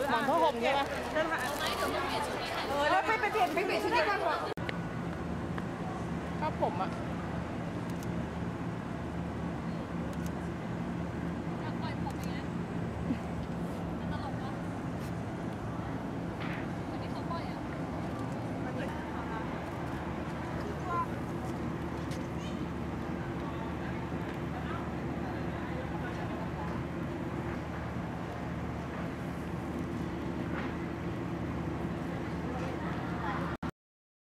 หมอนผ้าห่มใช่ไหมแล้วไปเปลี่ยนชุดนี้ก่อนเถอะก็ผมอะ